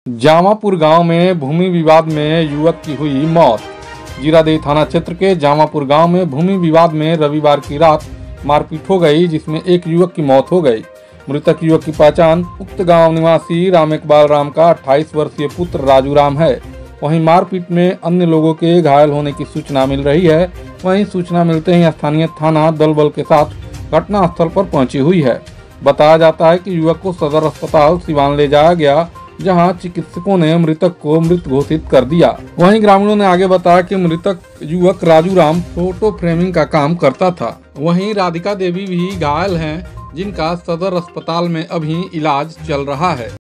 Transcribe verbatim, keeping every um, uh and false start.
जामापुर गांव में भूमि विवाद में युवक की हुई मौत। जीरादेई थाना क्षेत्र के जामापुर गांव में भूमि विवाद में रविवार की रात मारपीट हो गई, जिसमें एक युवक की मौत हो गई। मृतक युवक की पहचान उक्त गांव निवासी राम इकबाल राम का अट्ठाईस वर्षीय पुत्र राजू राम है। वहीं मारपीट में अन्य लोगों के घायल होने की सूचना मिल रही है। वहीं सूचना मिलते ही स्थानीय थाना दल बल के साथ घटना स्थल पर पहुंची हुई है। बताया जाता है कि युवक को सदर अस्पताल सिवान ले जाया गया, जहां चिकित्सकों ने मृतक को मृत घोषित कर दिया। वहीं ग्रामीणों ने आगे बताया कि मृतक युवक राजू राम फोटो फ्रेमिंग का काम करता था। वहीं राधिका देवी भी घायल हैं, जिनका सदर अस्पताल में अभी इलाज चल रहा है।